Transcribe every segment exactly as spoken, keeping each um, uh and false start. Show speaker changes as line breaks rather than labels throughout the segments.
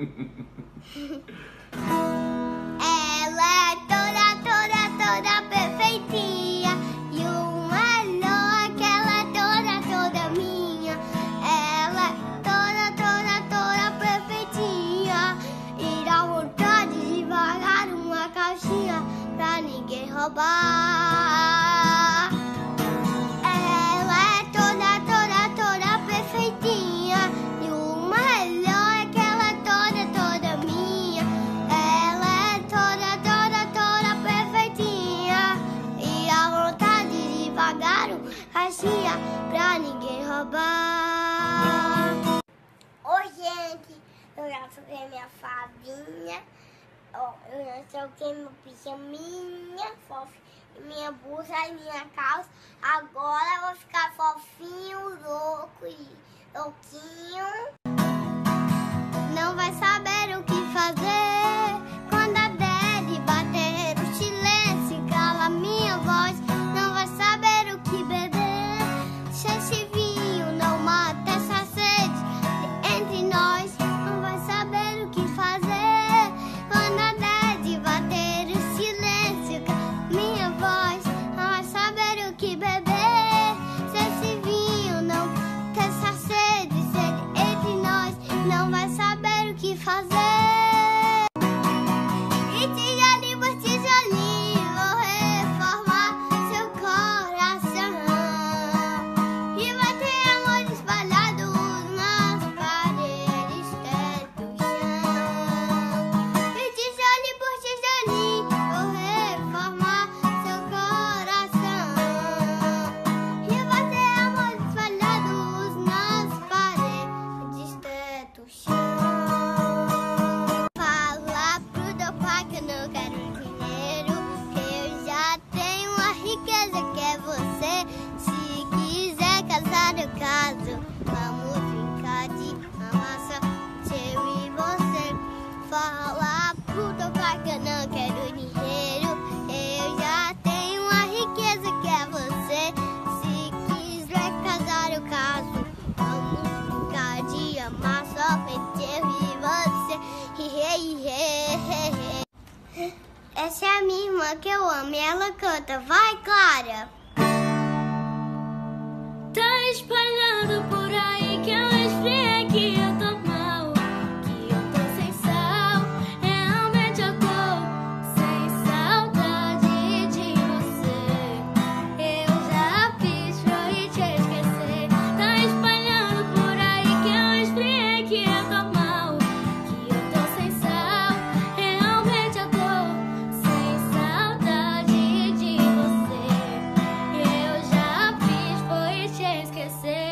Ela é toda, toda, toda perfeitinha. E o melhor é que ela é toda, toda minha. Ela é toda, toda, toda perfeitinha. E dá vontade de pagar uma caixinha pra ninguém roubar. Ela é toda, toda, toda perfeitinha. E o melhor é que ela é toda, toda minha. Ela é toda, toda, toda perfeitinha. E dá vontade de pagar uma caixinha pra ninguém roubar. Oi, gente, eu já troquei minha favinha. Ó, eu já troquei meu pijaminha, fofinho, minha blusa e minha calça. Agora eu vou ficar fofinho, louco e louquinho. Não vai saber o que fazer quando a Daddy bater o silêncio e cala minha voz. Não vai saber o que beber se esse vinho não mata essa sede entre nós. Não vai saber o que fazer quando a Daddy bater o silêncio e cala minha voz. Não vai saber o que beber se esse vinho não mata essa sede entre nós. Não vai saber o que fazer. E tijolinho por tijolinho vou reformar seu coração. E vai ter amor espalhado nas paredes do chão. E tijolinho por tijolinho vou reformar seu coração. E vai ter amor espalhado nas paredes do chão. Fala pro teu pai que eu não quero dinheiro, que eu já tenho a riqueza que é você. Se quiser casar eu caso, vamos brincar de amassa, eu e você. Fala pro teu pai que eu não quero dinheiro, eu já tenho a riqueza que é você. Se quiser casar eu caso, vamos brincar de amar somente eu e você. Essa é a minha irmã que eu amo e ela canta. Vai, Clara!
Tá espalhando por aí que eu esfriei, que eu tô mal, que eu tô sem sal. Realmente eu tô sem saudade de você. Eu já fiz foi te esquecer. Tá espalhando por aí que eu esfriei, que eu tô mal, que eu tô sem sal. Realmente eu tô sem saudade de você. Eu já fiz foi te esquecer.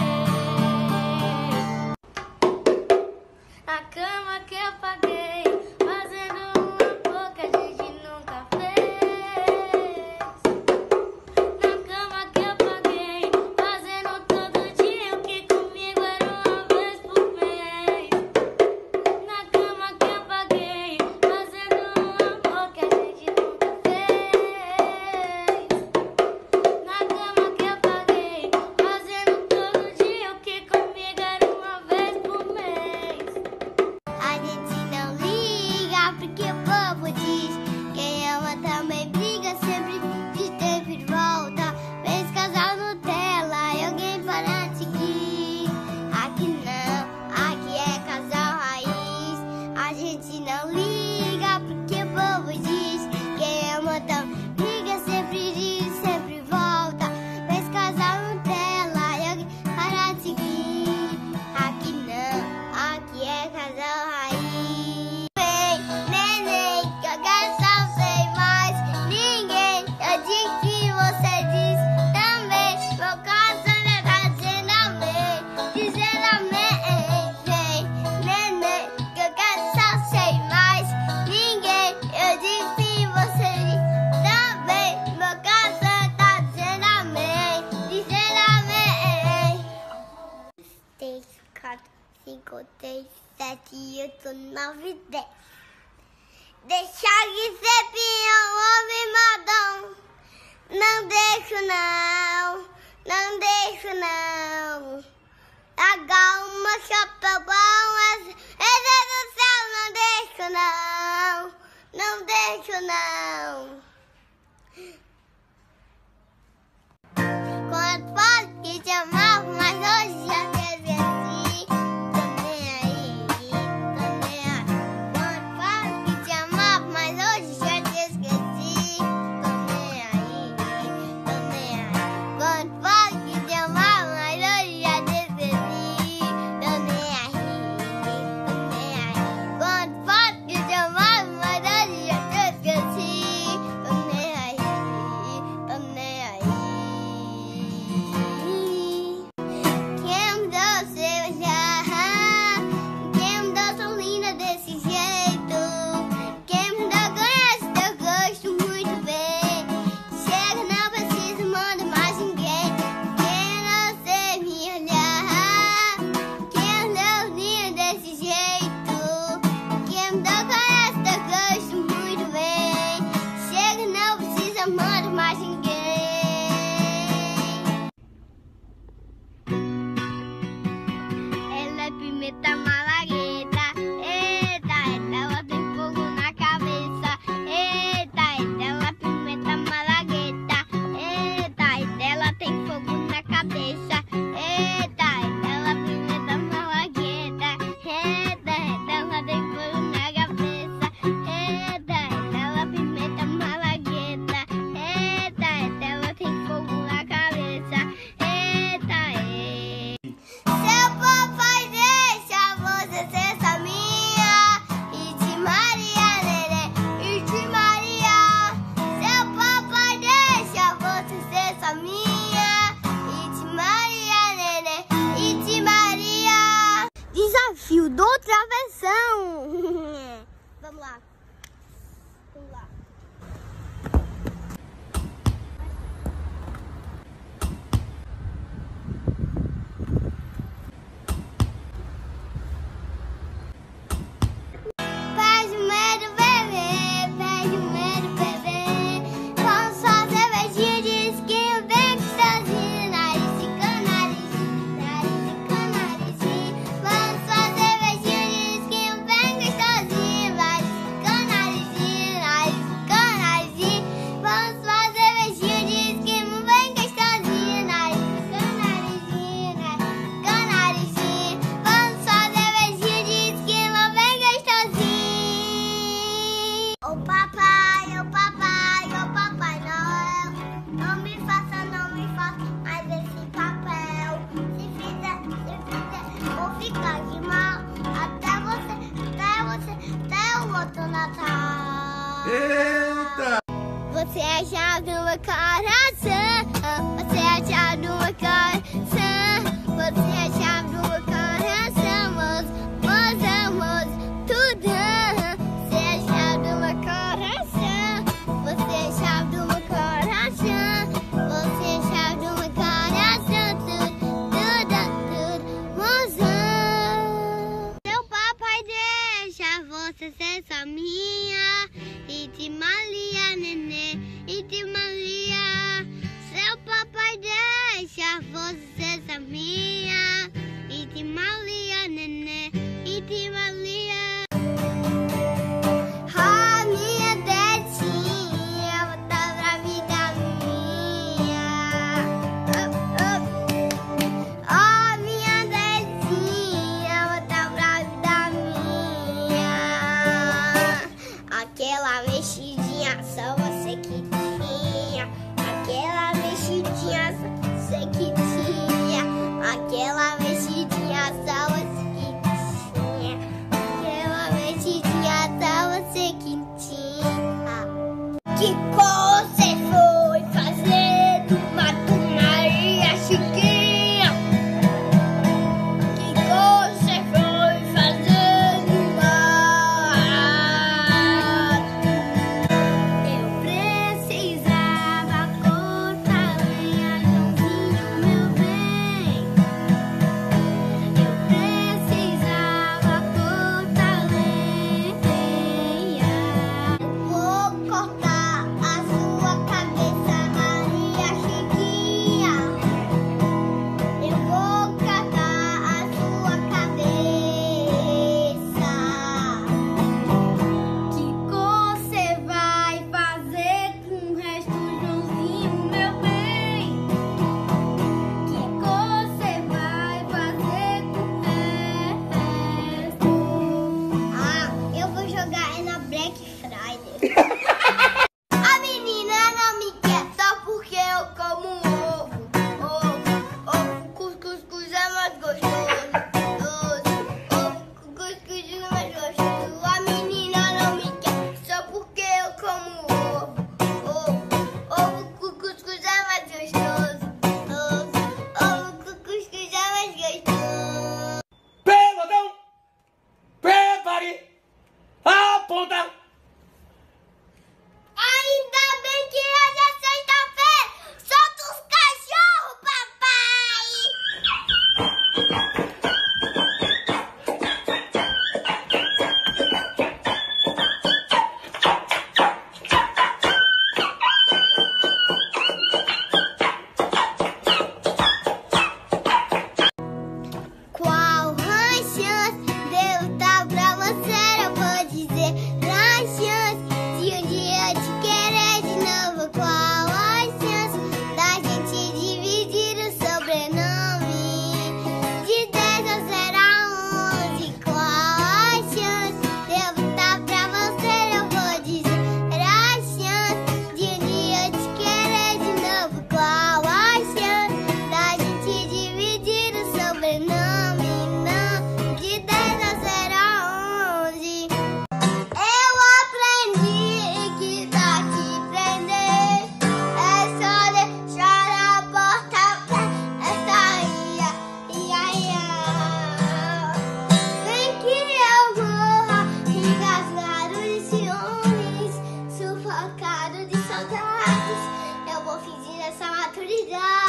A cama que eu paguei, fazendo uma boca a gente nunca fez. Na cama que eu paguei, fazendo todo dia o que comigo era uma vez por mês. Na cama que eu paguei, fazendo uma boca a gente nunca fez. Na cama que eu paguei, fazendo todo dia o que comigo era uma vez por mês.
A gente não liga porque o povo diz. Quem ama também briga, sempre de tempo de volta. Fez casal Nutella e alguém para seguir. Aqui não, aqui é casal raiz. A gente não liga porque o povo diz. Quem ama também briga, sempre diz, sempre volta. Fez casal Nutella e alguém para seguir. Aqui não, aqui é casal raiz. Vem, neném, que eu quero só sei mais. Ninguém, eu digo que você diz também. Meu coração já tá dizendo amém, dizendo amém. Vem, neném, que eu quero só sei mais. Ninguém, eu digo que você diz também. Meu coração tá dizendo amém, dizendo amém. Três, quatro, cinco, seis, sete, oito, nove, dez. Deixa de ser pião, homem modão. Não deixo não, não deixo não. Agarra uma chapéu bom, esse do céu. não deixo não, não deixo não. Quando posso que te amava, mas hoje já te esqueci. Tô nem aí, tô nem aí. Quando posso que te amava, mas hoje já te esqueci. Tô nem aí, tô nem aí. Quando posso que te amava, mas hoje já te esqueci. Tô nem aí, tô nem aí. Quando posso que te amava, mas hoje já te esqueci. Tô nem aí, tô nem aí. Quem me deu seu já? Quem me deu tão linda desse jeito? Quem me deu conhece teu gosto muito bem. Chega, não precisa mandar mais ninguém. Quem não sei me olhar? Quem me deu linda desse jeito? Quem me deu conhece teu gosto muito bem. Chega, não precisa mandar mais ninguém. Ela é pimenta malagueta, eita, eita, ela tem fogo na cabeça. Eita, eita, ela é pimenta malagueta, eita, eita, ela tem fogo na cabeça. Eita, eita, ela é pimenta malagueta, eita, eita, ela tem fogo na cabeça. Eita, eita, ela é pimenta malagueta, eita, eita, ela tem fogo na cabeça. Eita, eita. Seu papai deixa você ser só minha e de Maria, neném, e de Maria. Seu papai deixa você ser só minha e de Maria, neném, e de Maria. Desafio do travessão. Vamos lá. Vamos lá. Pede medo, bebê, pede medo, bebê. Vamos fazer beijinho de esquinho bem gostosinho. Narizinho, narizinho, narizinho, narizinho. Vamos fazer beijinho de esquinho bem gostosinho. Narizinho, narizinho, narizinho, narizinho. Vamos fazer beijinho de esquinho bem gostosinho. Narizinho, narizinho, narizinho, narizinho. Vamos fazer beijinho de esquinho bem gostosinho. Ô papai, ô papai, ô papai Noel, não me faça, não me faça mais esse papel. Se fizer, se fizer, vou ficar de mal até você, até você, até o outro Natal.
Eita!
Você é a chave do meu coração. Você é a chave do meu coração. Você é a chave do meu coração, moço, moço, moço, tudo. Você é a chave do meu coração. Você é a chave do meu coração. Você é a chave do meu coração, tudo, tudo, tudo, moço. Seu papai deixa você ser só minha e de Maria, neném, e de Maria. Seu papai deixa você ser só minha e de Maria, neném, e de Maria. invocado de saudades. Eu vou fingir essa maturidade.